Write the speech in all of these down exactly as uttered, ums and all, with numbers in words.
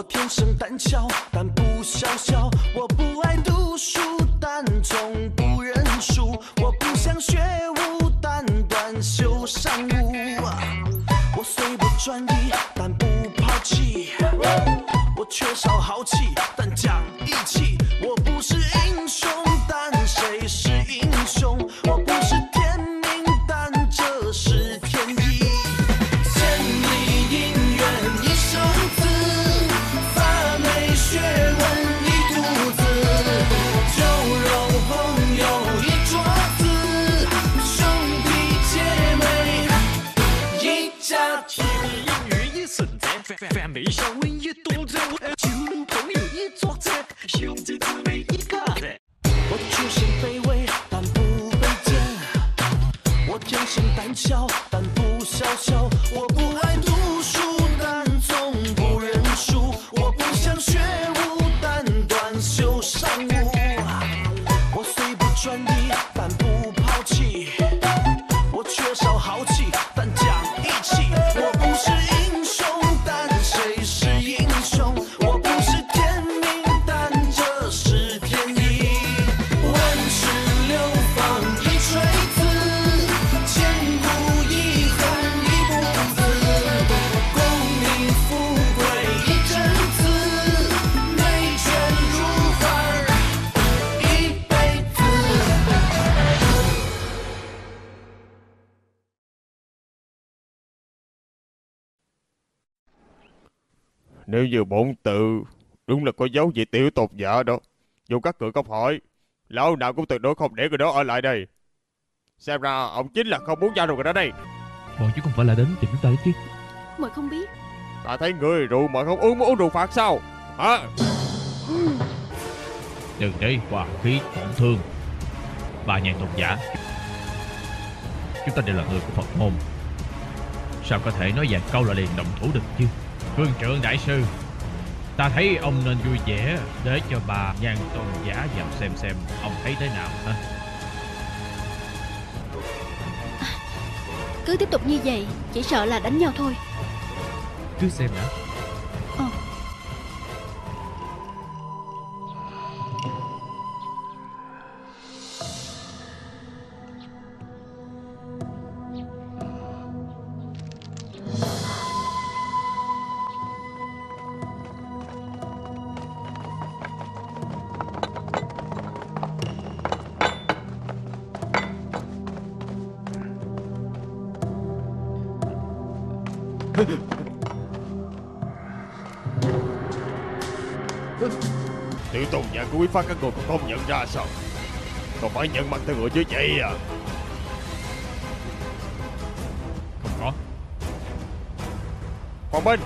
我天生胆小，但不小小。我不爱读书，但从不认输。我不想学武，但短袖善舞。我虽不专一，但不抛弃。我缺少豪气，但讲义气。我不是英雄，但谁是英雄？我不是天命，但这是天意。千里姻缘一生字，发霉学问一肚子，酒肉朋友一桌子，兄弟姐妹一家子。英语一顺者，发霉学问一肚子，酒肉朋友一桌子，兄弟姊妹一家子。我出身卑微，但不卑贱。我天生胆小，但不小小。我不爱读书，但从不认输。我不想学武，但短袖善舞。我虽不专一，但不抛弃。我缺少豪气，但讲义气。我不是英雄，但谁是英雄？我不是天命，但这是天意。万事流芳一锤子，千古遗恨一步子。功名富贵一阵子，美眷如花一辈子。 Nếu như bổn tự đúng là có dấu gì tiểu tột dạ đó, dù các người có hỏi, lão nào cũng tuyệt đối không để người đó ở lại đây. Xem ra ông chính là không muốn giao được người đó đây. Bọn chúng không phải là đến tìm chúng ta đấy chứ? Mọi không biết. Ta thấy người rượu mà không uống, muốn uống rượu phạt sao hả? Đừng để hòa khí tổn thương bà nhàn tôn giả. Chúng ta đều là người của Phật môn, sao có thể nói vài câu là liền động thủ được chứ? Phương Trượng đại sư, ta thấy ông nên vui vẻ để cho bà Nhan tôn giả vào xem xem ông thấy thế nào hả? Cứ tiếp tục như vậy, chỉ sợ là đánh nhau thôi. Cứ xem đã. Ờ. Tiểu tôn giả của quý phát các người còn không nhận ra sao? Còn phải nhận mặt theo người chứ vậy à? Không có. Còn bên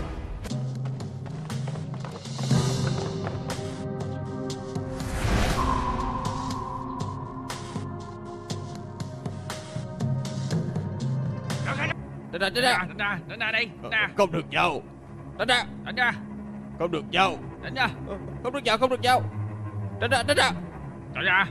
Đánh ra, đánh ra, đánh ra, đánh ra đây, đánh ra. Không được vào. Đánh ra, đánh ra. Không được vào. Đánh ra. Không được vào, không được vào. Đánh ra, đánh ra. Đánh ra.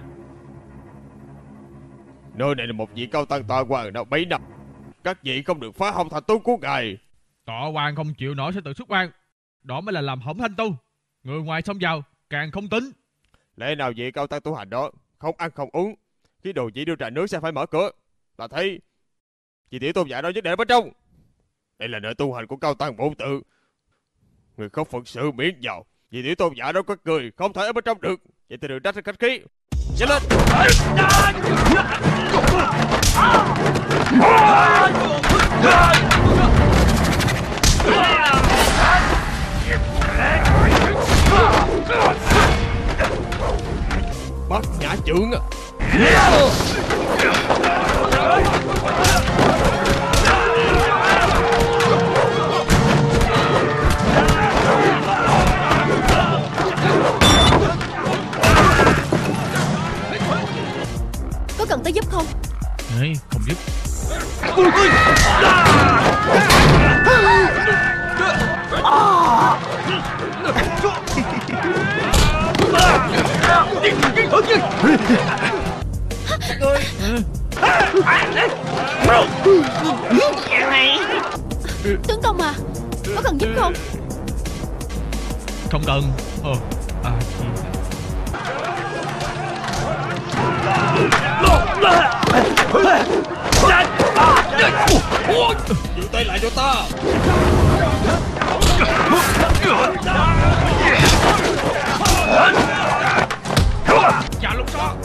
Nơi này là một vị cao tăng tọa hoàng đã mấy năm. Các vị không được phá hỏng thành tu của ngài. Tọa hoàng không chịu nổi sẽ tự xuất quan. Đó mới là làm hỏng thanh tu. Người ngoài xông vào càng không tính. Lẽ nào vị cao tăng tu hành đó không ăn không uống, khi đồ chỉ đưa trà nước sẽ phải mở cửa? Ta thấy chị tiểu tôn giả đó nhất định ở bên trong. Đây là nơi tu hành của cao tăng bổn tự. Người không phận sự miễn vào. Vì tiểu tôn giả đó có người không thể ở bên trong được. Vậy thì đừng trách khách khí. Nhanh lên. Bắt nhã chưởng à. Có cần tới giúp không? Đấy, không giúp. Tướng công à, có cần giúp không? Không cần. Ờ à, chi... Dừng tay lại cho ta. Chà lúc đó.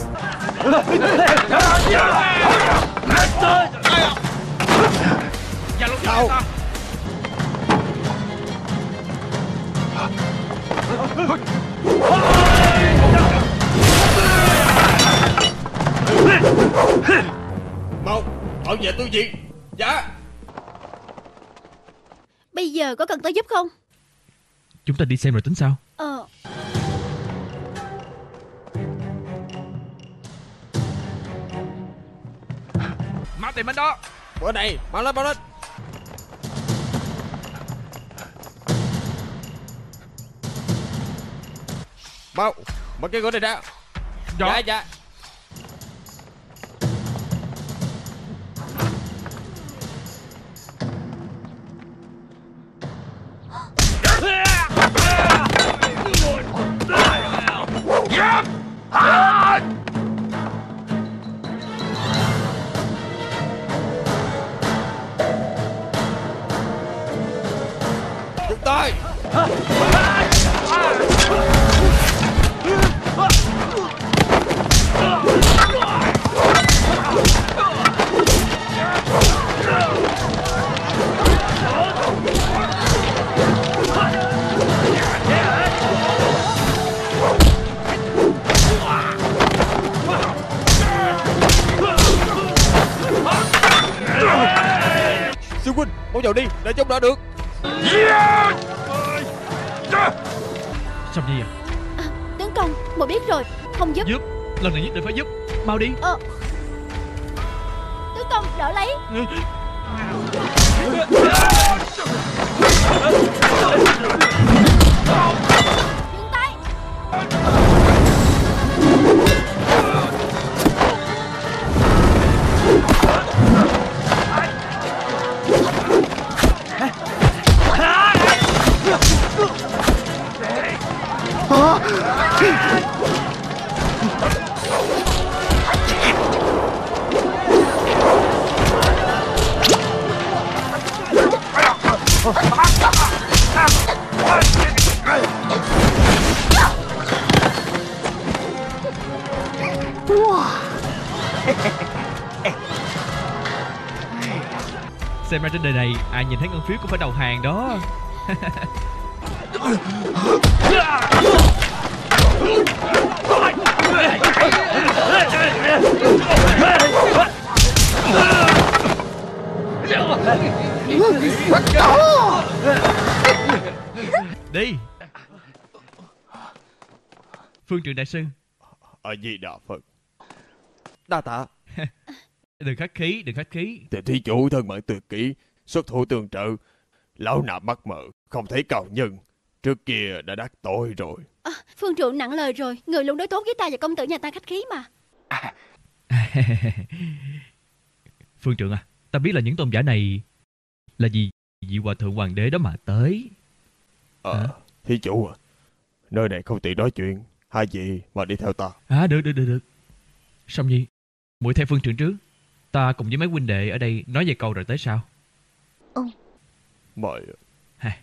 Chà lúc đó ta. Mau bảo vệ tôi gì? Dạ. Bây giờ có cần tới giúp không? Chúng ta đi xem rồi tính sao? Ờ. Mau tìm anh đó. Ở đây, mau lên, mau lên. Mau, mở cái cửa này ra. Đó. Dạ, dạ. Dừng tay. Sư huynh, mau vào đi, để chống đỡ được. Xong gì à? À, tướng công, muội biết rồi, không giúp. Giúp, lần này nhất định phải giúp. Mau đi. Ờ. Tướng công, đỡ lấy. Dừng tay. Xem ra trên đời này ai nhìn thấy ngân phiếu cũng phải đầu hàng đó. Đi. Phương trưởng đại sư. A Di Đà Phật. Đa tạ. Đừng khách khí, đừng khách khí. Thì thí chủ thân mạng tuyệt kỹ, xuất thủ tương trợ. Lão nạp mắt mờ, không thấy cao nhân. Trước kia đã đắc tội rồi. À, phương trượng nặng lời rồi. Người luôn đối tốt với ta và công tử nhà ta khách khí mà. Phương trượng à, ta biết là những tôn giả này là vì vị hòa thượng hoàng đế đó mà tới. Ờ, à, thí chủ à, nơi này không tiện nói chuyện. Hai vị mà đi theo ta. À, được, được, được, được. Xong nhi, muội theo phương trượng trước. Ta cùng với mấy huynh đệ ở đây nói vài câu rồi tới sau. Ừ. Mời. À.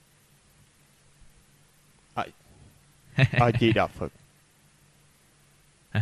A Di Đà Phật. À.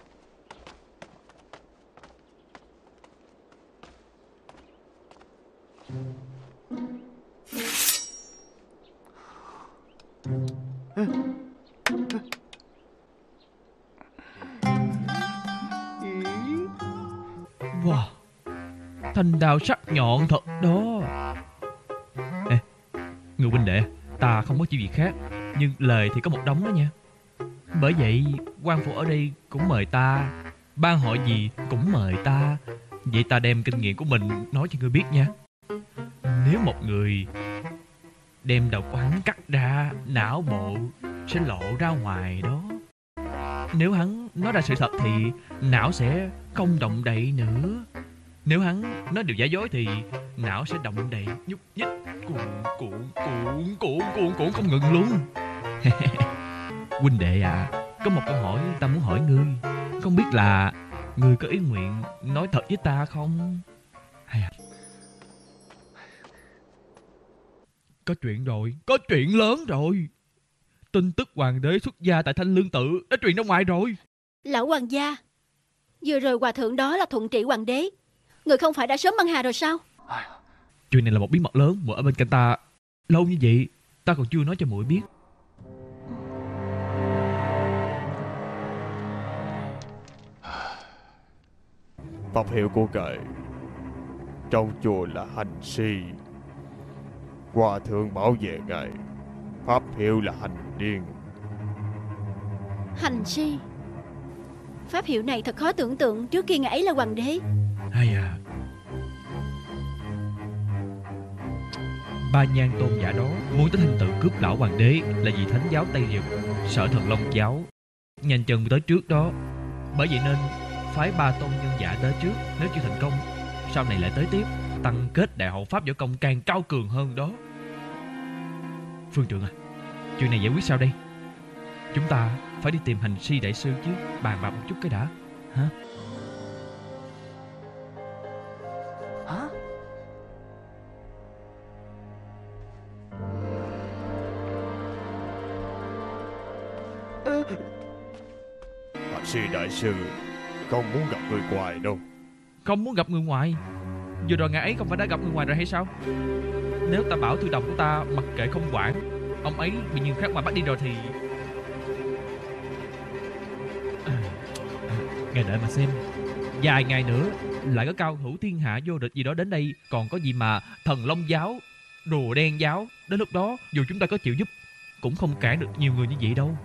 Wow, thanh đao sắc nhọn thật đó. Ê, người huynh đệ, ta không có chuyện gì khác, nhưng lời thì có một đống đó nha. Bởi vậy quan phủ ở đây cũng mời ta, ban hội gì cũng mời ta. Vậy ta đem kinh nghiệm của mình nói cho ngươi biết nha. Nếu một người đem đầu của hắn cắt ra, não bộ sẽ lộ ra ngoài đó. Nếu hắn nói ra sự thật thì não sẽ không động đậy nữa. Nếu hắn nói điều giả dối thì não sẽ động đậy, nhúc nhích, cuộn cuộn cuộn cuộn cuộn cuộn không ngừng luôn. Huynh đệ à, có một câu hỏi ta muốn hỏi ngươi. Không biết là ngươi có ý nguyện nói thật với ta không? Hay à? Có chuyện rồi, có chuyện lớn rồi. Tin tức hoàng đế xuất gia tại Thanh Lương Tự đã truyền ra ngoài rồi. Lão hoàng gia, vừa rồi hòa thượng đó là thuận trị hoàng đế. Người không phải đã sớm băng hà rồi sao? Chuyện này là một bí mật lớn, muội ở bên cạnh ta lâu như vậy, ta còn chưa nói cho muội biết. Pháp hiệu của ngài trong chùa là hành si, hòa thượng bảo vệ ngài pháp hiệu là hành điên. Hành si. Pháp hiệu này thật khó tưởng tượng trước khi ngài ấy là hoàng đế. Hay à, Ba Nhan tôn giả đó muốn tới Thanh Tự cướp lão hoàng đế là vì thánh giáo Tây Dực, Sở Thần Long giáo nhanh chân tới trước đó. Bởi vậy nên phái ba tôn nhân giả tới trước. Nếu chưa thành công, sau này lại tới tiếp, tăng kết đại hộ pháp võ công càng cao cường hơn đó. Phương trưởng à, chuyện này giải quyết sao đây? Chúng ta phải đi tìm hành si đại sư chứ, bàn bạc một chút cái đã. Hả? Hả? Hành si đại sư không muốn gặp người ngoài đâu. Không muốn gặp người ngoài? Vừa rồi ngài ấy không phải đã gặp người ngoài rồi hay sao? Nếu ta bảo thư đồng của ta mặc kệ không quản, ông ấy bị người khác ngoài bắt đi rồi thì... À, à, ngài đợi mà xem, vài ngày nữa lại có cao thủ thiên hạ vô địch gì đó đến đây. Còn có gì mà Thần Long giáo, Rùa Đen giáo. Đến lúc đó dù chúng ta có chịu giúp cũng không cản được nhiều người như vậy đâu.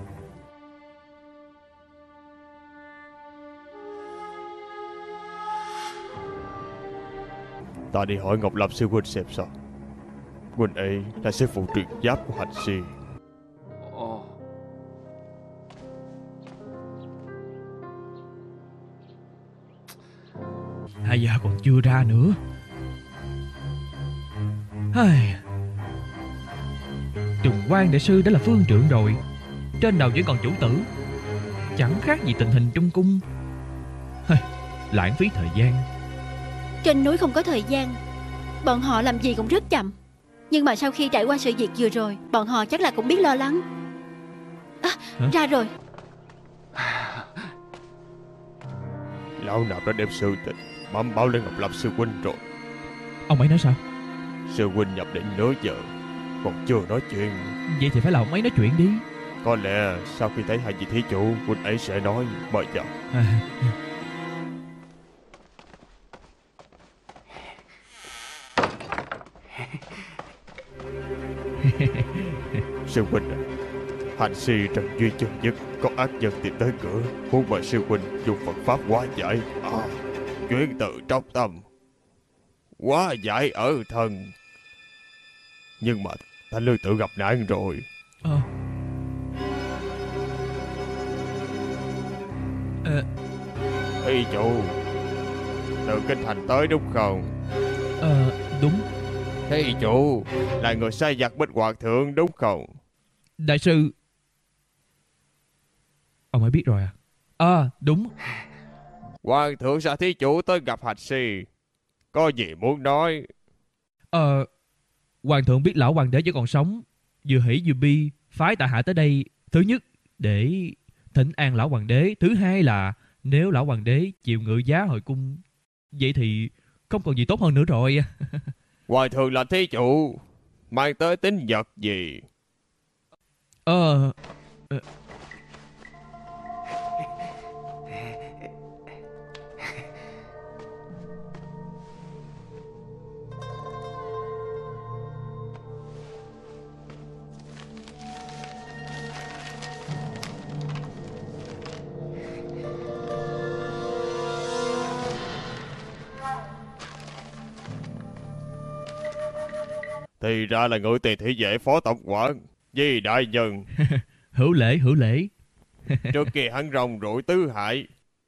Ta đi hỏi Ngọc Lâm sư huynh xem sao. Huynh ấy là sư phụ truyền giáp của hành si. Ồ. Hay giờ còn chưa ra nữa. Ai... Trùng Quang đại sư đã là phương trưởng rồi, trên đầu vẫn còn chủ tử, chẳng khác gì tình hình trong cung. Ai... Lãng phí thời gian. Trên núi không có thời gian, bọn họ làm gì cũng rất chậm. Nhưng mà sau khi trải qua sự việc vừa rồi, bọn họ chắc là cũng biết lo lắng. À, ra rồi. Lão Nạp đã đem sự tình bẩm báo lên Ngọc Lâm sư huynh rồi. Ông ấy nói sao? Sư huynh nhập định nửa giờ còn chưa nói chuyện. Vậy thì phải là ông ấy nói chuyện đi. Có lẽ sau khi thấy hai vị thí chủ, huynh ấy sẽ nói. Mời chào. À... Sư huynh à, hành si Trần Duy chân nhất có ác nhân tìm tới cửa, muốn mời sư huynh dùng Phật pháp hóa giải. À, chuyện từ trong tâm, hóa giải ở thân. Nhưng mà Thanh Lương Tự gặp nạn rồi. Ờ... Ờ... Thí chủ từ kinh thành tới đúng không? Ờ... Đúng. Thí chủ là người sai vặt Bích Hòa thượng đúng không? Đại sư... Ông ấy biết rồi à? À đúng. Hoàng thượng sao thí chủ tới gặp hành si, có gì muốn nói? Ờ... Hoàng thượng biết lão hoàng đế vẫn còn sống, vừa hỷ vừa bi phái tại hạ tới đây. Thứ nhất để thỉnh an lão hoàng đế, thứ hai là nếu lão hoàng đế chịu ngự giá hồi cung, vậy thì không còn gì tốt hơn nữa rồi. Hoàng thượng là thí chủ mang tới tín vật gì? Ờ... ờ... Thì ra là ngự tiền thị vệ phó tổng quản Di đại nhân. Hữu lễ, hữu lễ. Trước kia hắn rồng rủi tứ hại,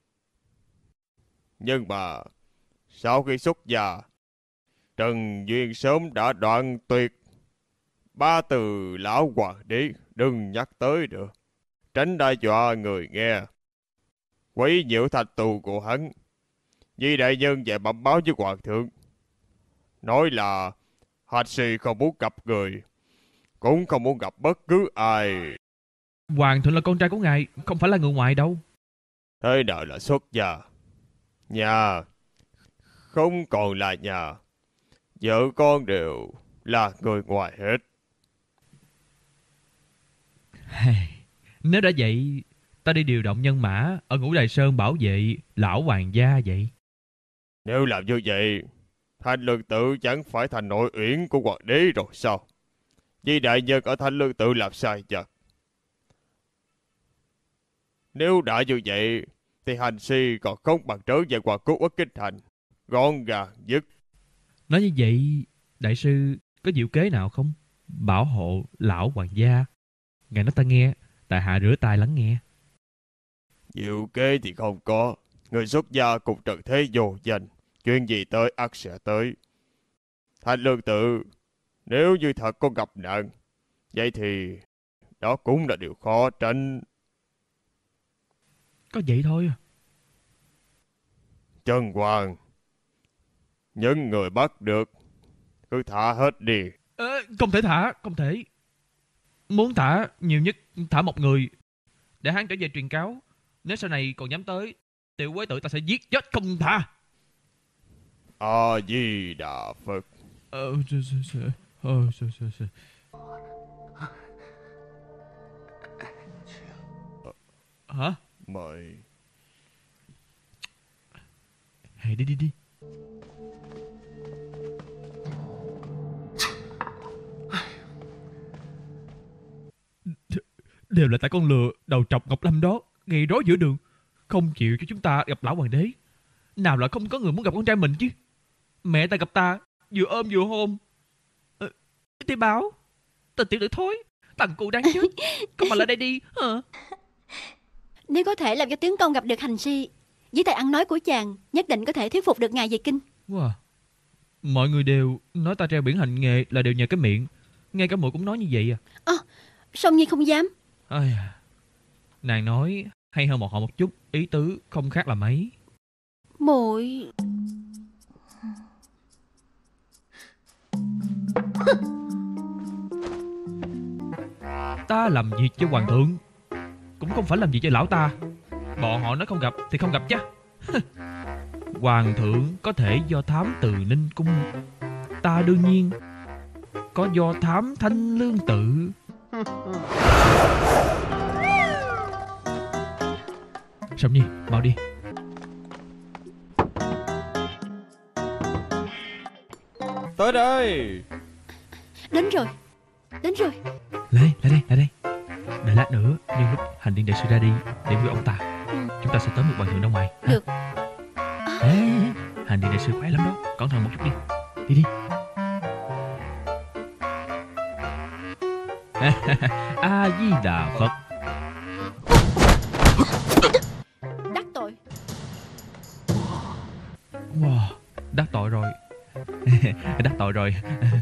nhưng mà sau khi xuất gia, Trần Duyên sớm đã đoạn tuyệt ba từ lão hoàng đế đừng nhắc tới được. Tránh đe dọa người nghe. Quấy nhiễu thạch tù của hắn. Di đại nhân về bẩm báo với hoàng thượng. Nói là hạch sĩ không muốn gặp người, cũng không muốn gặp bất cứ ai. Hoàng thượng là con trai của ngài, không phải là người ngoài đâu. Thế nào là xuất gia? Nhà không còn là nhà. Vợ con đều là người ngoài hết. Nếu đã vậy, ta đi điều động nhân mã ở Ngũ Đài Sơn bảo vệ lão hoàng gia vậy. Nếu làm như vậy, Thanh Lương Tự chẳng phải thành nội uyển của hoàng đế rồi sao? Vì đại nhân ở Thanh Lương Tự làm sai vật. Nếu đã như vậy, thì hành si còn không bằng trở về hoàng quốc Quốc Kinh Thành. Gọn gàng dứt. Nói như vậy, đại sư có diệu kế nào không? Bảo hộ lão hoàng gia. Ngài nói ta nghe, tại hạ rửa tai lắng nghe. Diệu kế thì không có. Người xuất gia cùng trần thế vô danh. Chuyện gì tới ắt sẽ tới. Thanh Lương Tự, nếu như thật có gặp nạn, vậy thì đó cũng là điều khó tránh. Có vậy thôi à? Trần Hoàng, những người bắt được, cứ thả hết đi. Ờ, không thể thả, không thể. Muốn thả, nhiều nhất thả một người, để hắn trở về truyền cáo. Nếu sau này còn dám tới, tiểu quế tử ta sẽ giết chết không tha. A Di Đà Phật. Ờ, sao, sao, sao, ờ, sao, sao, sao. Hả? Mời. Hãy đi đi đi. Đều là tại con lừa đầu trọc Ngọc Lâm đó, gây rối giữa đường, không chịu cho chúng ta gặp lão hoàng đế. Nào là không có người muốn gặp con trai mình chứ. Mẹ ta gặp ta, vừa ôm vừa hôn. Ờ, thì bảo, tên tiểu tử thối, thằng cụ đáng chết, con mà lại đây đi hả? Nếu có thể làm cho tướng công gặp được hành si, với tài ăn nói của chàng, nhất định có thể thuyết phục được ngài về kinh. Wow. Mọi người đều nói ta treo biển hành nghề là đều nhờ cái miệng. Ngay cả muội cũng nói như vậy à? À, Song Nhi không dám. Ai à. Nàng nói hay hơn một họ một chút, ý tứ không khác là mấy. Muội Ta làm việc cho hoàng thượng, cũng không phải làm việc cho lão ta. Bọn họ nói không gặp thì không gặp chứ. Hoàng thượng có thể do thám từ Ninh Cung, ta đương nhiên có do thám Thanh Lương Tự. Song Nhi, mau đi. Tới đây. đến rồi, đến rồi. Lại đây, lại đây, lại đây. Đợi lát nữa, nhân lúc hành điên đại sư ra đi để với ông ta, Ừ. chúng ta sẽ tới một hoàng thượng đâu ngoài. Được. Ê, hành điên đại sư khỏe lắm đó, cẩn thận một chút đi. Đi đi. A Di Đà Phật. Đắc tội. Wow, đắc tội rồi. Đắc tội rồi.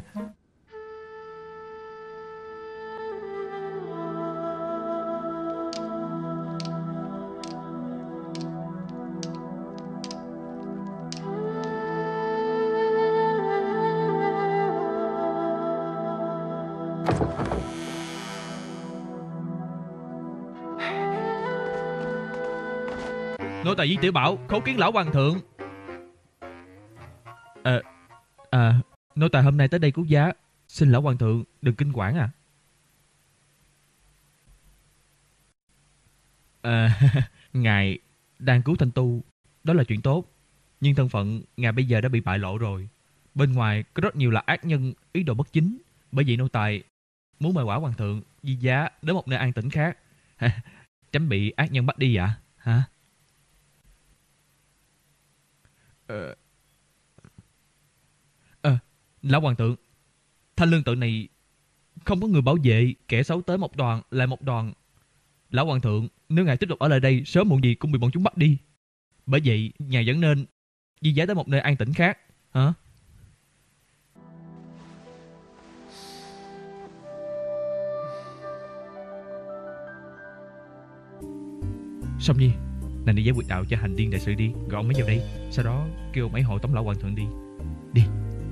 Nô tài Di Tiểu Bảo khấu kiến lão hoàng thượng. Ờ, à, à, nô tài hôm nay tới đây cứu giá, xin lão hoàng thượng đừng kinh quản à. À, ngài đang cứu Thanh Tu, đó là chuyện tốt. Nhưng thân phận ngài bây giờ đã bị bại lộ rồi. Bên ngoài có rất nhiều là ác nhân ý đồ bất chính. Bởi vậy nô tài muốn mời quả hoàng thượng di giá đến một nơi an tĩnh khác, tránh bị ác nhân bắt đi ạ. Hả? Ờ, à, lão hoàng thượng, Thanh Lương Tự này không có người bảo vệ, kẻ xấu tới một đoàn lại một đoàn. Lão hoàng thượng, nếu ngài tiếp tục ở lại đây, sớm muộn gì cũng bị bọn chúng bắt đi. Bởi vậy ngài vẫn nên di giá tới một nơi an tĩnh khác. Hả? Xong Nhi, nàng đi giải quyết đạo cho hành điên đại sự đi. Gọi ông ấy vào đây. Sau đó kêu ông ấy hộ tống lão hoàng thượng đi. Đi.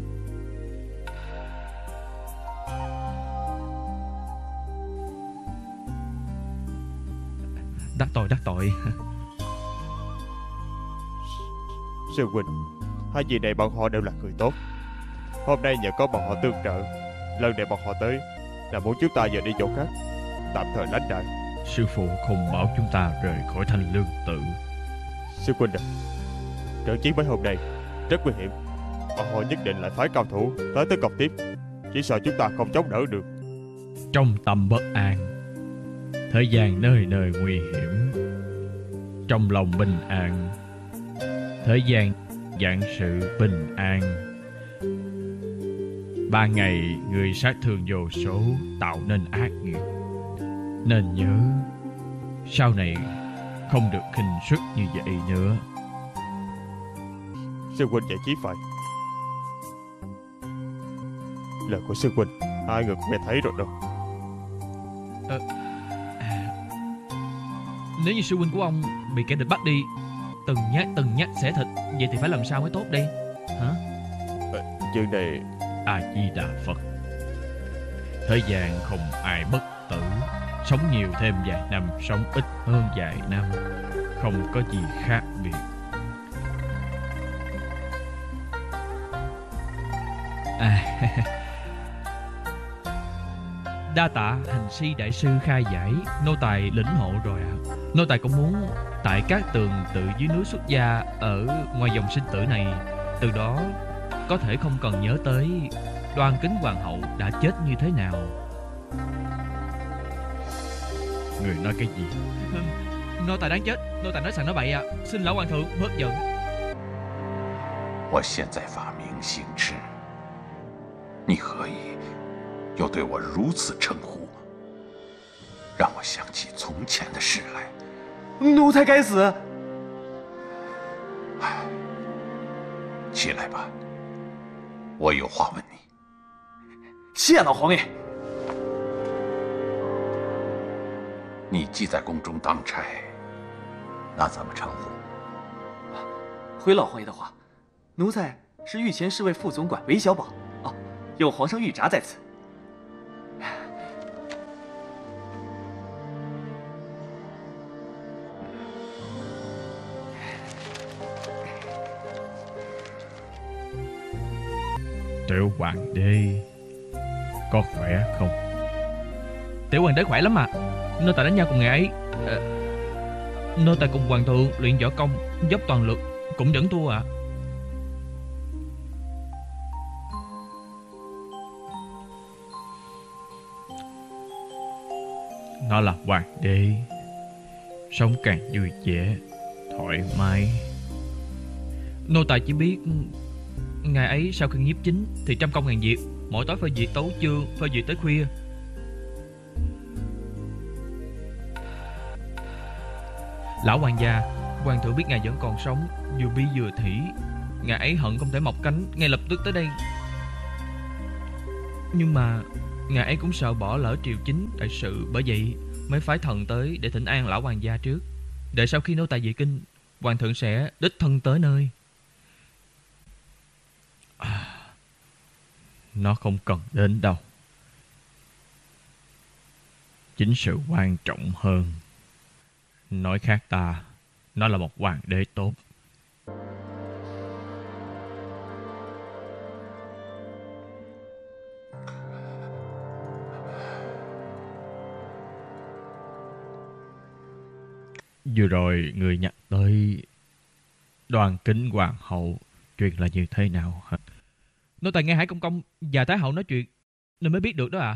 Đắc tội, đắc tội. Sư huynh, hai vị này bọn họ đều là người tốt. Hôm nay nhờ có bọn họ tương trợ, lần này bọn họ tới là muốn chúng ta giờ đi chỗ khác, tạm thời lánh đại. Sư phụ không bảo chúng ta rời khỏi Thanh Lương Tự. Sư huynh à, trận chiến mấy hôm nay rất nguy hiểm. Bọn họ nhất định lại phái cao thủ tới tới cọc tiếp, chỉ sợ chúng ta không chống đỡ được. Trong tâm bất an, thời gian nơi nơi nguy hiểm. Trong lòng bình an, thời gian vạn sự bình an. Ba ngày người sát thương vô số, tạo nên ác nghiệp. Nên nhớ, sau này không được khinh suất như vậy nữa. Sư huynh dạy chí phải. Lời của sư huynh hai người cũng nghe thấy rồi đâu. Ờ, à, nếu như sư huynh của ông bị kẻ địch bắt đi, từng nhát từng nhát xẻ thịt, vậy thì phải làm sao mới tốt đây? Hả? À, chuyện này... A Di Đà Phật. Thời gian không ai bất tử. Sống nhiều thêm vài năm, sống ít hơn vài năm, không có gì khác biệt. À, đa tạ hành si đại sư khai giải, nô tài lĩnh hộ rồi ạ. À. Nô tài cũng muốn tại các tường tự dưới núi xuất gia ở ngoài dòng sinh tử này, từ đó có thể không cần nhớ tới Đoan Kính hoàng hậu đã chết như thế nào. Người nói cái gì? Nô tài đáng chết, nô tài nói sằng nói bậy à. Xin lão hoàng thượng bớt giận. 我现在法名姓赤，你何以又对我如此称呼？让我想起从前的事来。 奴才该死！ 唉，起来吧，我有话问你。 谢老皇爷。 你既在宫中当差，那怎么称呼？ 回老皇爷的话，奴才是御前侍卫副总管韦小宝。哦，有皇上御札在此。 Tiểu hoàng đế có khỏe không? Tiểu hoàng đế khỏe lắm mà. Nô tài đánh nhau cùng ngày ấy, à, nô tài cùng hoàng thượng luyện võ công dốc toàn lực, cũng vẫn thua ạ. À. Nó là hoàng đế, sống càng vui vẻ, thoải mái. Nô tài chỉ biết ngày ấy sau khi nhiếp chính thì trăm công ngàn việc, mỗi tối phải duyệt tấu chương, phải duyệt tới khuya. Lão hoàng gia, hoàng thượng biết ngài vẫn còn sống, vừa bi vừa thỉ, ngài ấy hận không thể mọc cánh ngay lập tức tới đây. Nhưng mà ngài ấy cũng sợ bỏ lỡ triều chính đại sự, bởi vậy mới phái thần tới để thỉnh an lão hoàng gia trước. Đợi sau khi nô tài về kinh, hoàng thượng sẽ đích thân tới nơi. À, nó không cần đến đâu. Chính sự quan trọng hơn. Nói khác ta, nó là một hoàng đế tốt. Vừa rồi người nhắc tới Đoan Kính hoàng hậu, chuyện là như thế nào hả? Nô tài nghe Hải Công Công và Thái hậu nói chuyện nên mới biết được đó ạ. À?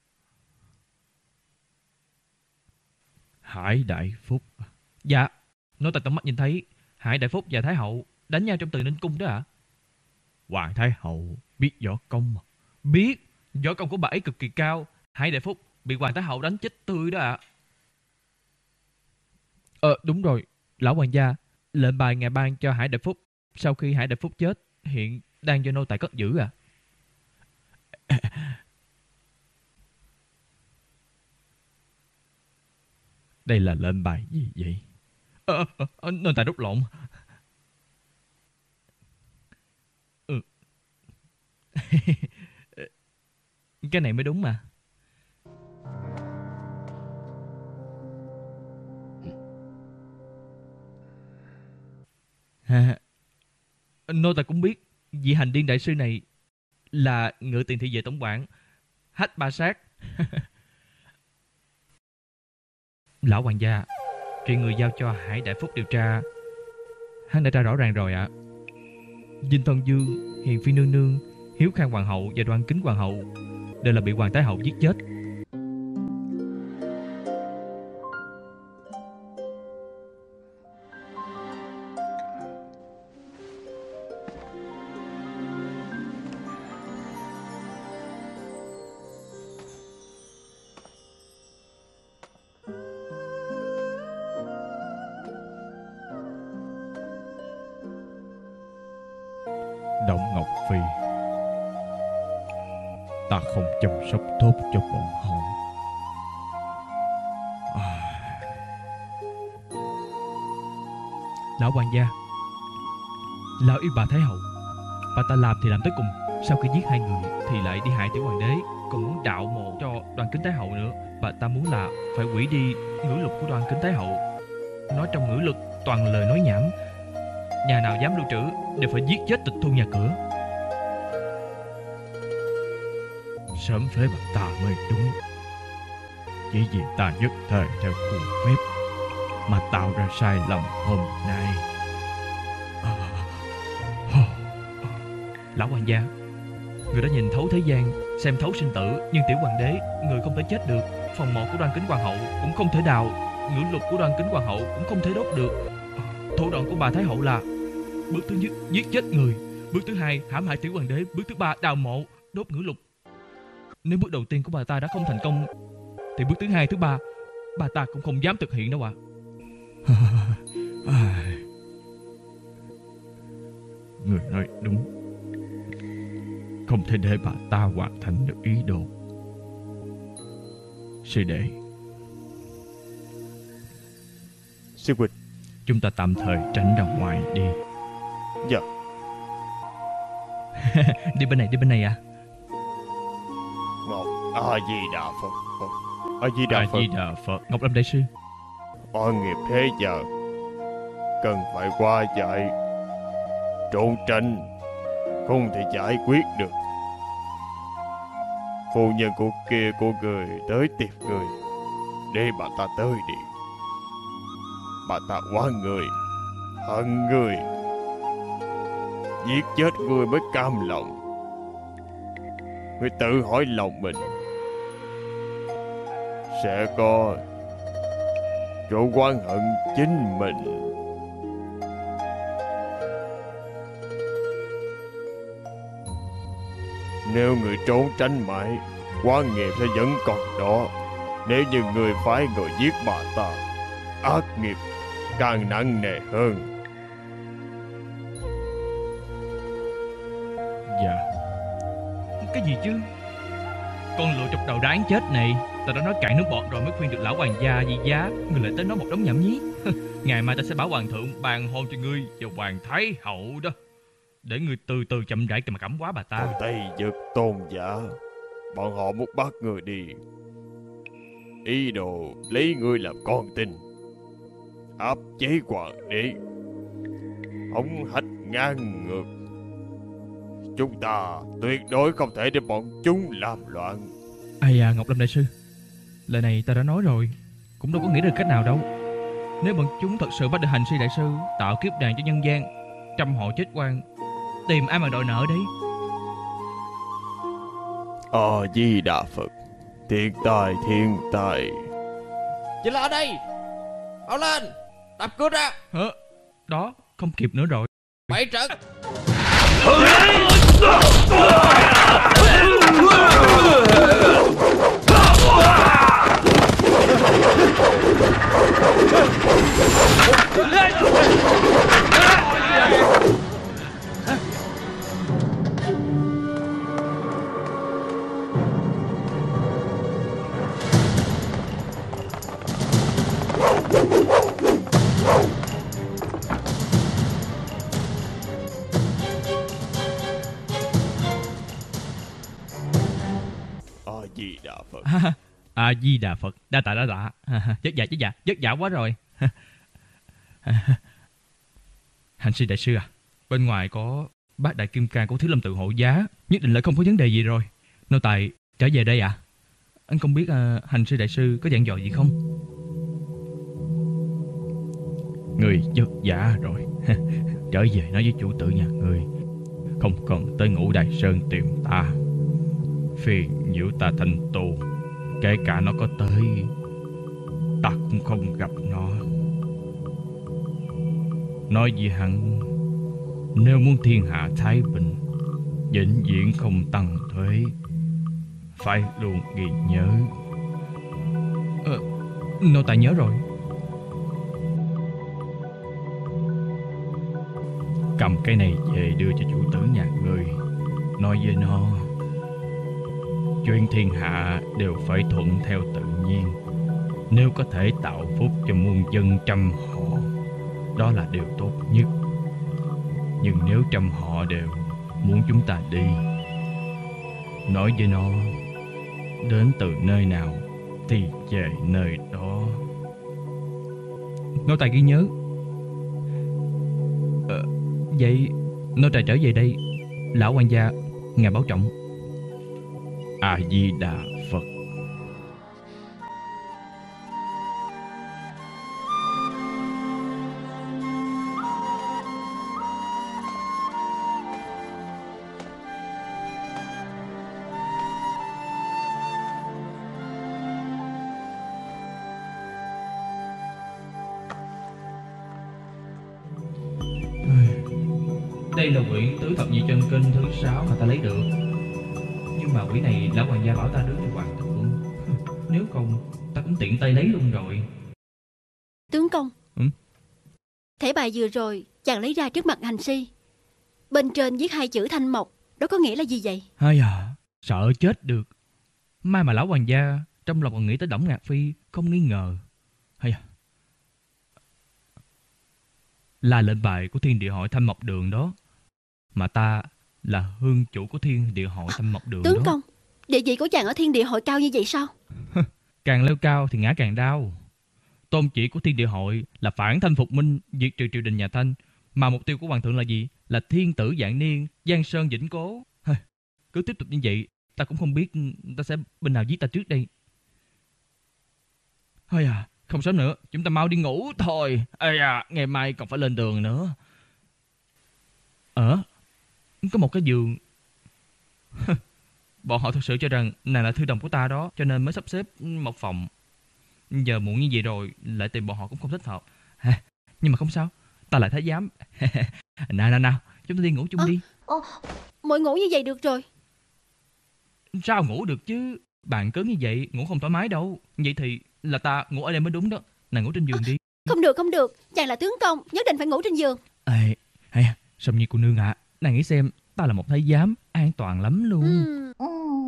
Hải Đại Phúc. Dạ, nô tài tận mắt nhìn thấy Hải Đại Phúc và Thái hậu đánh nhau trong Từ Ninh cung đó ạ. À? Hoàng Thái hậu biết võ công mà. Biết, võ công của bà ấy cực kỳ cao. Hải Đại Phúc bị Hoàng Thái hậu đánh chết tươi đó ạ. À? Ờ đúng rồi, lão hoàng gia, lệnh bài ngài ban cho Hải Đại Phúc sau khi Hải Đại Phúc chết hiện đang do nô tài cất giữ à. Đây là lệnh bài gì vậy? Ờ, ờ, ờ, nên ta đúc lộn. Ừ. Cái này mới đúng mà. Ha, nô ta cũng biết vị hành điên đại sư này là ngự tiền thị vệ tổng quản Hách Ba Sát. Lão hoàng gia, chuyện người giao cho Hải Đại Phúc điều tra, hắn đã tra rõ ràng rồi ạ. À. Dinh Thân Dương, Hiền Phi nương nương, Hiếu Khang hoàng hậu và Đoan Kính hoàng hậu đều là bị hoàng thái hậu giết chết. Động Ngọc Phi, ta không chăm sóc tốt cho bọn họ. À... Lão hoàng gia, lão yêu bà thái hậu, bà ta làm thì làm tới cùng. Sau khi giết hai người thì lại đi hại tiểu hoàng đế, còn muốn đạo mộ cho Đoan Kính thái hậu nữa. Bà ta muốn là phải hủy đi ngữ lục của Đoan Kính thái hậu. Nói trong ngữ lục toàn lời nói nhảm, nhà nào dám lưu trữ đều phải giết chết, tịch thu nhà cửa. Sớm phế bà ta mới đúng. Chỉ vì ta nhất thời theo khuôn phép mà tạo ra sai lầm hôm nay. à, à, Lão hoàng gia, người đã nhìn thấu thế gian, xem thấu sinh tử, nhưng tiểu hoàng đế, người không thể chết được. Phòng mộ của Đoan Kính hoàng hậu cũng không thể đào, ngữ lục của Đoan Kính hoàng hậu cũng không thể đốt được. Thủ đoạn của bà thái hậu là: bước thứ nhất giết chết người, bước thứ hai hãm hại tiểu hoàng đế, bước thứ ba đào mộ đốt ngữ lục. Nếu bước đầu tiên của bà ta đã không thành công thì bước thứ hai, thứ ba bà ta cũng không dám thực hiện đâu ạ. À. Người nói đúng, không thể để bà ta hoàn thành được ý đồ. Sư đệ, Sư huynh, chúng ta tạm thời tránh ra ngoài đi. Dạ. Đi bên này, đi bên này à. Ngọc A Di Đà Phật. A Di Đà Phật. A Di Đà Phật. Ngọc Lâm đại sư, Oan nghiệp thế giờ cần phải qua giải, trốn tránh không thể giải quyết được. Phu nhân của kia của người tới tìm người, để bà ta tới đi. Bà ta oan người, hận người, giết chết người mới cam lòng. Người tự hỏi lòng mình, sẽ có chỗ oán hận chính mình. Nếu người trốn tránh mãi, oán nghiệp sẽ vẫn còn đó. Nếu như người phái người giết bà ta, ác nghiệp càng nặng nề hơn. dạ. Cái gì chứ? Con lừa chọc đầu đáng chết này, ta đã nói cạn nước bọt rồi mới khuyên được lão hoàng gia Di Giá. Người lại tới nói một đống nhảm nhí. Ngày mai ta sẽ bảo hoàng thượng bàn hôn cho ngươi và hoàng thái hậu đó, để ngươi từ từ chậm rãi mà cảm hóa bà ta. Còn Tây Dực tôn giả, bọn họ muốn bắt người đi, ý đồ lấy ngươi làm con tin, áp chế hoàng đế, hống hách ngang ngược. Chúng ta tuyệt đối không thể để bọn chúng làm loạn. Ây à, Ngọc Lâm đại sư, lời này ta đã nói rồi, cũng đâu có nghĩ được cách nào đâu. Nếu bọn chúng thật sự bắt được hành si đại sư, tạo kiếp đàn cho nhân gian, trăm họ chết oan, tìm ai mà đòi nợ đấy. A Di Đà Phật. Thiên tài, thiên tài. Chính là ở đây. Mau lên, đập cửa ra. Hả? Đó, không kịp nữa rồi. Bảy trận. A Di Đà Phật. Đa tạ đa tạ. Vất vả vất vả vất vả quá rồi. Hành sư đại sư à, bên ngoài có bát đại kim cang của Thiếu Lâm tự hộ giá, nhất định là không có vấn đề gì rồi. Nô tài trở về đây à? Anh không biết uh, hành sư đại sư có dặn dò gì không? Người vất vả rồi. Trở về nói với chủ tử nhà ngươi, không cần tới Ngũ Đài Sơn tìm ta, phiền nhiễu ta thành tù. Kể cả nó có tới, ta cũng không gặp nó. Nói với hắn, nếu muốn thiên hạ thái bình, vĩnh viễn không tăng thuế, phải luôn ghi nhớ. Ờ, nô tài nhớ rồi. Cầm cái này về đưa cho chủ tử nhà ngươi, nói với nó, chuyện thiên hạ đều phải thuận theo tự nhiên. Nếu có thể tạo phúc cho muôn dân trăm họ, đó là điều tốt nhất. Nhưng nếu trăm họ đều muốn chúng ta đi, nói với nó, đến từ nơi nào thì về nơi đó. Nô tài ghi nhớ. Ờ, vậy nô tài trở về đây, lão quan gia ngài bảo trọng. A Di Đà Phật. Đây là quyển Tứ Thập Nhị Chân Kinh thứ sáu mà ta lấy được. Nhưng mà quyển này lão hoàng gia bảo ta đưa cho hoàng thượng. Nếu không ta cũng tiện tay lấy luôn rồi. Tướng công, ừ? thẻ bài vừa rồi chàng lấy ra trước mặt hành si, bên trên viết hai chữ Thanh Mộc, đó có nghĩa là gì vậy? Hay à, sợ chết được. Mai mà lão hoàng gia trong lòng còn nghĩ tới Đổng Ngạc Phi, không nghi ngờ. Hay à, là lệnh bài của Thiên Địa Hội Thanh Mộc Đường đó. Mà ta là hương chủ của Thiên Địa Hội Thanh Mộc Đường. Tướng đó. công, địa vị của chàng ở Thiên Địa Hội cao như vậy sao? Càng leo cao thì ngã càng đau. Tôn chỉ của Thiên Địa Hội là phản Thanh phục Minh, diệt trừ triều đình nhà Thanh. Mà mục tiêu của hoàng thượng là gì? Là thiên tử vạn niên, giang sơn vĩnh cố. Cứ tiếp tục như vậy, ta cũng không biết ta sẽ bên nào giết ta trước đây. Thôi à, không sớm nữa, chúng ta mau đi ngủ thôi. Ây à, ngày mai còn phải lên đường nữa. Ờ, có một cái giường. Bọn họ thật sự cho rằng nàng là thư đồng của ta đó, cho nên mới sắp xếp một phòng. Giờ muộn như vậy rồi, lại tìm bọn họ cũng không thích hợp. Nhưng mà không sao, ta lại thái giám. Nào nào nào, chúng ta đi ngủ chung à, đi. à, Mỗi ngủ như vậy được rồi. Sao ngủ được chứ? Bạn cứng như vậy, ngủ không thoải mái đâu. Vậy thì là ta ngủ ở đây mới đúng đó. Nàng ngủ trên giường đi. Không được, không được, chàng là tướng công, nhất định phải ngủ trên giường. Ê, hay à, Song Nhi cô nương ạ, à, nàng nghĩ xem, ta là một thái giám, an toàn lắm luôn. Ừ.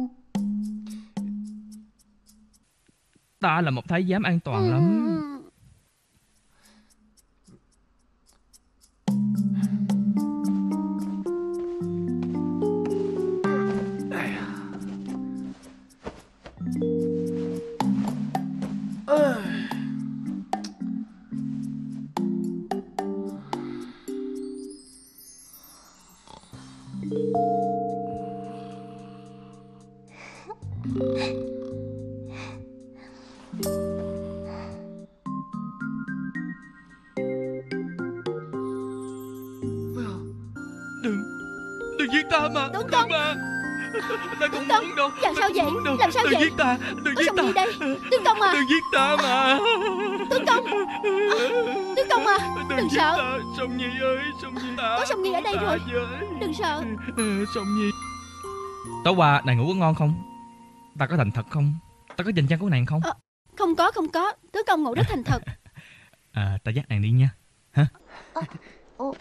Ta là một thái giám an toàn ừ. lắm. Đừng, đừng giết ta mà. Tướng công mà. Ta không công, muốn đâu. Làm sao vậy? Đâu. Làm sao đừng vậy? Giết ta, đừng Có giết Song ta. Nhi đây. Tướng công à. Đừng giết ta mà. Tướng công à, tướng công à, đừng, đừng sợ. Ta. Song Nhi ơi, Song Nhi ta. Có Song Nhi ở đây rồi. Đừng sợ. Song Nhi. Tối qua nàng ngủ có ngon không? Ta có thành thật không? Ta có dành chăn của nàng không? À, không có, không có. Tướng công ngủ rất thành thật. À, ta dắt nàng đi nha. Hả? À, ô.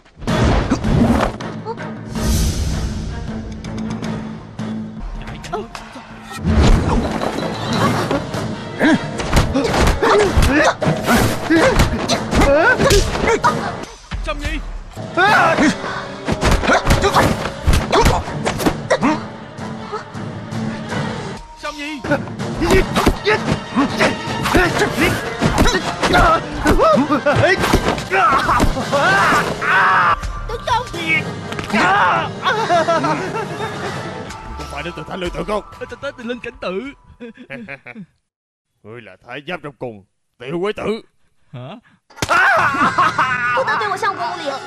Song Nhi. Song Nhi. từ Thái Lư Tự không? Tới từ Linh Cảnh Tự. Ngươi là thái giám trong cùng Tiểu Quế Tử. Hả? 不得对我上宫里。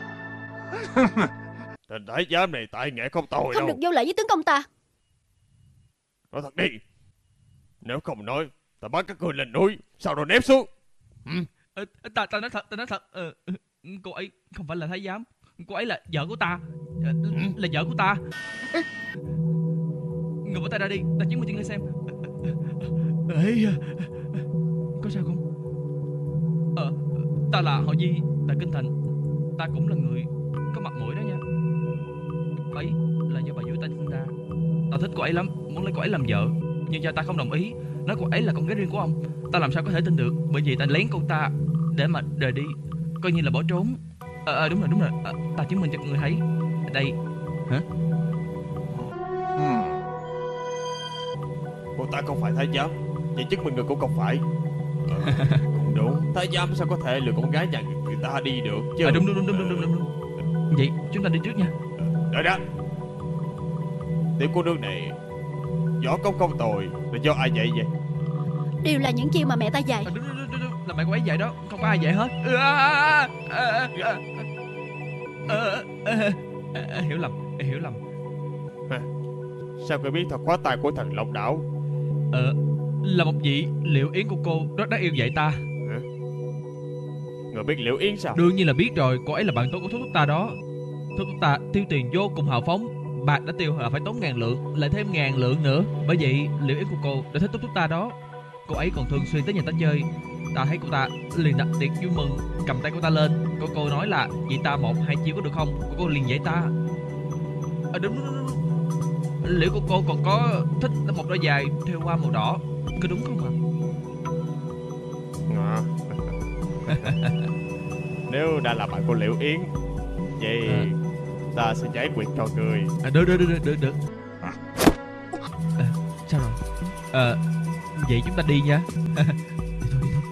Tên thái giám này tại nghệ không tồi Không đâu. được vô lễ với tướng công ta. Nói thật đi. Nếu không nói, ta bắt các ngươi lên núi, sau đó ném xuống. Ừ. Ờ, ta ta nói thật, ta nói thật. Ờ, cô ấy không phải là thái giám, cô ấy là vợ của ta. Ờ, là vợ của ta. Người bỏ tay ra đi, ta chứng minh cho ngươi xem. Ê, có sao không? Ờ, ta là họ Di tại Kinh Thành. Ta cũng là người có mặt mũi đó nha. Cô ấy là do bà Vũ ta sinh ra. Ta thích cô ấy lắm, muốn lấy cô ấy làm vợ, nhưng cha ta không đồng ý, nói cô ấy là con gái riêng của ông. Ta làm sao có thể tin được, bởi vì ta lén con ta để mà rời đi, coi như là bỏ trốn. Ờ à, à, đúng rồi đúng rồi, à, ta chứng minh cho người thấy đây. Hả? Ừ. Cô ta không phải thái giám, vậy chứng minh người cũng không phải. Ờ, cũng đúng. Thái giám sao có thể lừa con gái nhà người ta đi được chứ? À, đúng đúng đúng đúng đúng đúng đúng, đúng. Vậy chúng ta đi trước nha. Đợi đã. Tiểu cô nương này võ công không tồi, là do ai dạy vậy? Đều là những chiêu mà mẹ ta dạy. À, đúng, đúng, đúng, đúng, là mẹ cô ấy dạy đó, không có ai dạy hết. Ừ, à, à, à, à, à, à, à, à, hiểu lầm, hiểu lầm. Sao cô biết thuật hóa tài của thần Long Đảo? Ờ, là một vị Liệu Yến của cô rất đáng yêu dạy ta. Người biết Liễu Yến sao? Đương nhiên là biết rồi, cô ấy là bạn tốt của thúc thúc ta đó. Thúc thúc ta tiêu tiền vô cùng hào phóng, bạc đã tiêu là phải tốn ngàn lượng, lại thêm ngàn lượng nữa. Bởi vậy Liễu Yến của cô đã thích thúc thúc ta đó. Cô ấy còn thường xuyên tới nhà ta chơi. Ta thấy cô ta liền đặt tiệc vui mừng, cầm tay cô ta lên. Cô cô nói là vậy ta một hai chiêu có được không? Cô cô liền dạy ta. À, đúng, đúng, đúng, đúng. Liệu của cô còn có thích một đôi giày thêu hoa màu đỏ, có đúng không ạ? À. Nếu đã là bạn của Liễu Yến, vậy à. ta sẽ giải quyết cho người. À, được được được được được. À, sao rồi? À, vậy chúng ta đi nha. Đi thôi đi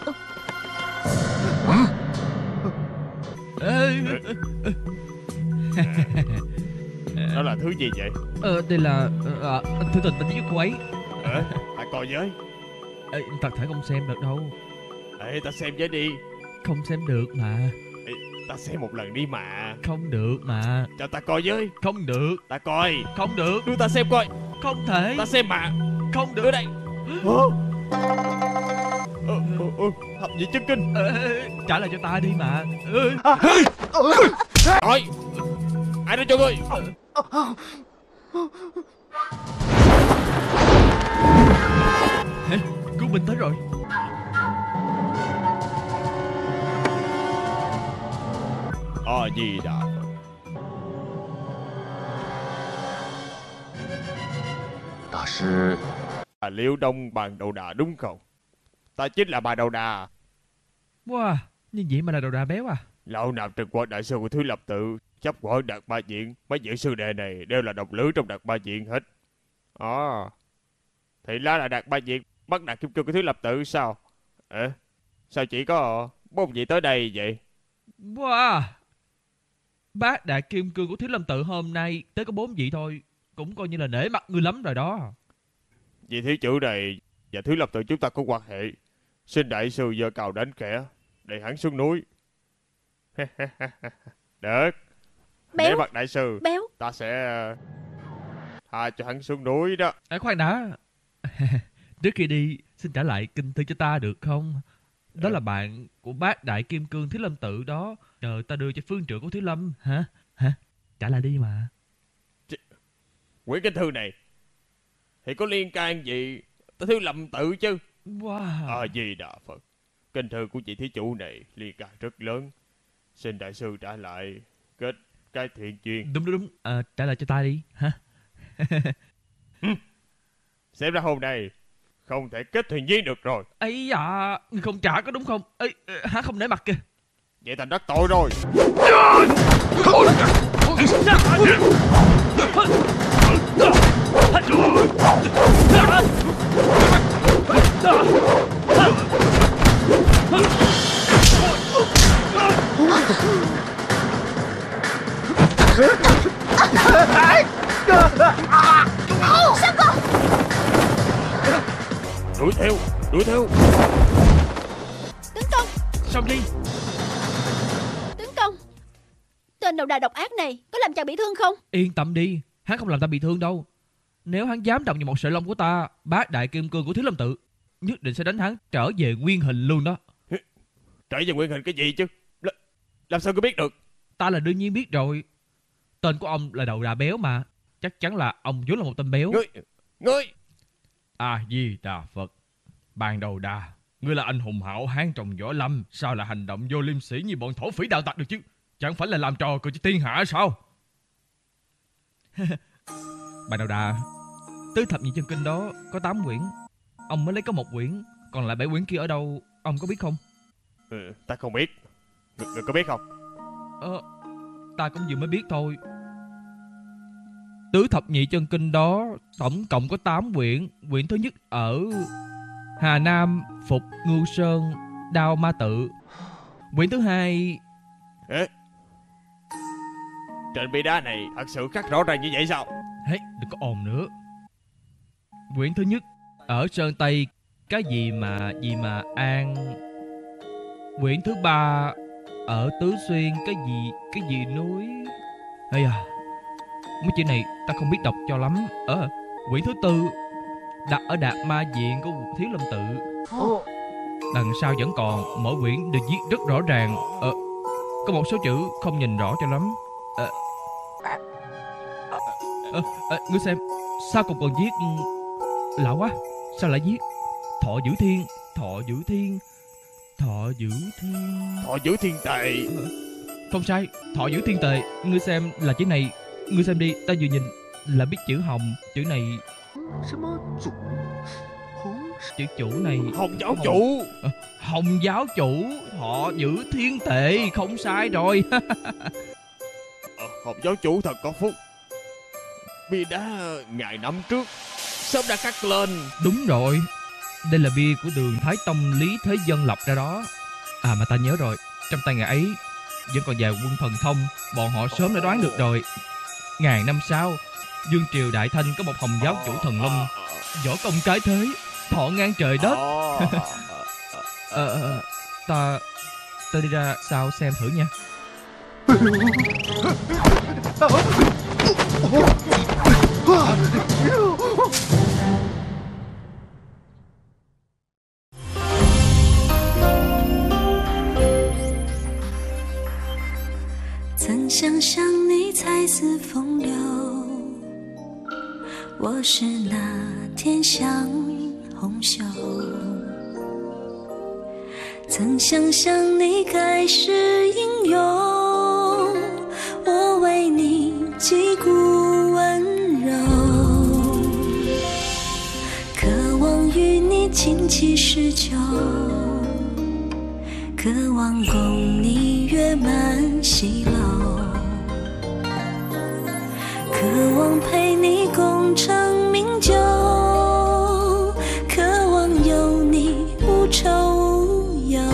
thôi. Ê, Đó là thứ gì vậy? Ờ, đây là à, thư tình ta viết cho cô ấy. Ờ, ta coi với. Ê, thật thể không xem được đâu. Ê, ta xem với đi. Không xem được mà. Ê, ta xem một lần đi mà. Không được mà. Cho ta coi với. Không được. Ta coi. Không được. Đưa ta xem coi. Không thể. Ta xem mà. Không được. Đưa đây. Hả? Ờ, ờ, ờ, thập nhị chân kinh. Ê, trả lại cho ta đi mà. Ê. Nói. Ai đưa cho ngươi? Hả? Cứu mình tới rồi. A Di Đà Phật. Đại sư, À, Liễu Đông Bàn Đầu Đà đúng không? Ta chính là Bàn Đầu Đà. Wow, như vậy mà là đầu đà béo à? Lão nạp Trần Quang đại sư của Thứ Lập Tự, chấp gọi Đạt Ba Diện. Mấy vị sư đệ này đều là đồng lứa trong Đạt Ba Diện hết. À, thì lá là Đạt Ba Diện bắt Đạt Kim Cương của Thứ Lập Tự sao? À, sao chỉ có bốn vị tới đây vậy? Wow, bác đại kim cương của Thiếu Lâm Tự hôm nay tới có bốn vị thôi, cũng coi như là nể mặt ngươi lắm rồi đó. Vị thiếu chủ này và Thứ Lập Tự chúng ta có quan hệ. Xin đại sư giơ cào đánh khẽ để hắn xuống núi. Được. Béo. Để mặt đại sư, Béo. ta sẽ tha cho hắn xuống núi đó. À, khoan đã. Trước khi đi, xin trả lại kinh thư cho ta được không? Đó là bạn của bác đại kim cương Thiếu Lâm Tự đó, nhờ ta đưa cho phương trưởng của Thiếu Lâm. Hả? Hả? Trả lại đi mà. Ch... Quyển kinh thư này thì có liên can gì tới Thiếu Lâm Tự chứ? Wow. A Di Đà Phật. Kinh thư của vị thí chủ này liên can rất lớn. Xin đại sư trả lại kết cái thiện duyên. Đúng đúng đúng. À, trả lại cho ta đi. Hả? Xem ra hôm nay không thể kết thiện duyên được rồi. Ấy à, ngươi không trả có đúng không? Ấy, hả, không nể mặt kìa. Vậy thành đắc tội rồi. đuổi theo. Tướng công. Xong đi. Tướng công, tên đầu đà độc ác này có làm chàng bị thương không? Yên tâm đi, hắn không làm ta bị thương đâu. Nếu hắn dám động vào một sợi lông của ta, bát đại kim cương của Thiếu Lâm tự nhất định sẽ đánh hắn trở về nguyên hình luôn đó. Trở về nguyên hình cái gì chứ? L làm sao cứ biết được? Ta là đương nhiên biết rồi. Tên của ông là đầu đà béo mà. Chắc chắn là ông vốn là một tên béo. Ngươi, ngươi. A-di-đà Phật. Ban đầu đà, ngươi là anh hùng hảo hán trong võ lâm, sao lại hành động vô liêm sỉ như bọn thổ phỉ đạo tặc được chứ? Chẳng phải là làm trò cười cho thiên hạ sao? Ban đầu đà, tứ thập nhị chân kinh đó có tám quyển, ông mới lấy có một quyển, còn lại bảy quyển kia ở đâu, ông có biết không? Ừ, ta không biết. Ngươi, ngươi có biết không? Ờ, ta cũng vừa mới biết thôi. Tứ thập nhị chân kinh đó tổng cộng có tám quyển. Quyển thứ nhất ở Hà Nam Phục Ngưu Sơn Đao Ma Tự. Quyển thứ hai... Ê, trên bia đá này thật sự khắc rõ ràng như vậy sao? Hey, đừng có ồn nữa. Quyển thứ nhất ở Sơn Tây cái gì mà gì mà An. Quyển thứ ba ở Tứ Xuyên cái gì cái gì núi. Ây à, mấy chữ này ta không biết đọc cho lắm. Ờ, quyển thứ tư đặt ở Đạt Ma Viện của Thiếu Lâm tự. Đằng sau vẫn còn, mỗi quyển được viết rất rõ ràng. Ờ, có một số chữ không nhìn rõ cho lắm. Ờ, ờ, ờ, ngươi xem, sao còn còn viết lạ quá. Sao lại viết Thọ Giữ Thiên, Thọ Giữ Thiên, Thọ Giữ Thiên, Thọ Giữ Thiên Tề. Ờ, không sai, Thọ Giữ Thiên Tề. Ngươi xem là chữ này. Ngươi xem đi, ta vừa nhìn là biết chữ hồng. Chữ này chữ chủ này Hồng giáo chủ. à, Hồng giáo chủ Thọ Giữ Thiên Tệ. Không sai rồi. ờ, Hồng giáo chủ thật có phúc. Bia đá ngàn năm trước sớm đã khắc lên. Đúng rồi, đây là bia của Đường Thái Tông Lý Thế Dân lập ra đó. À mà ta nhớ rồi, trong tay ngày ấy vẫn còn vài quân thần thông. Bọn họ sớm đã đoán được rồi. Ngàn năm sau, Dương Triều Đại Thanh có một Hồng giáo chủ thần long, võ công cái thế, thọ ngang trời đất. Ờ, ờ, ta ta đi ra sau xem thử nha. 曾想象你才似风流，我是那天香红袖。曾想象你盖世英勇，我为你击鼓温柔，渴望与你琴棋诗酒，渴望共你月满西楼，渴望陪你功成名就，渴望有你无愁无忧。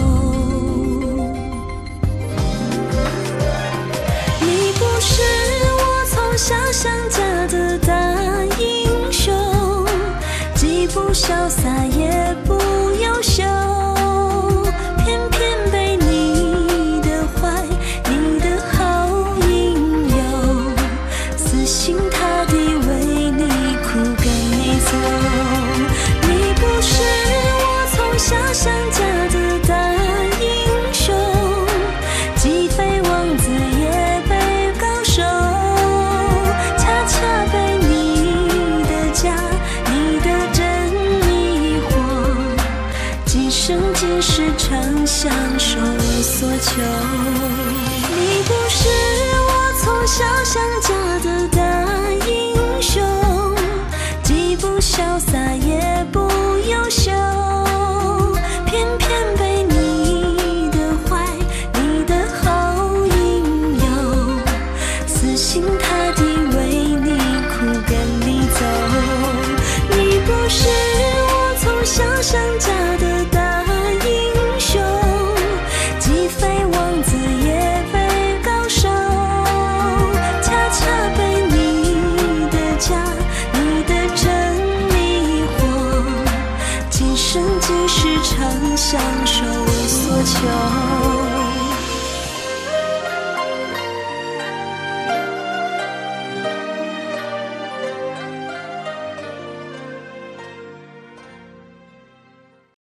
你不是我从小想家的大英雄，既不潇洒也不优秀，偏偏被你的坏，你的好引诱，死心塌地为你苦跟你走。你不是我从小想家的大英雄，既非王子也非高手，恰恰被你的假，你的真迷惑，今生今世常相守所求。你不是我从小想家的大英雄，既不潇洒也不优秀，偏偏被你的坏，你的好引诱，死心塌地为你苦跟你走。你不是我从小想家的大英雄，既非王子也非高手，恰恰被你的假，你的真迷惑，今生尽时常相守所求。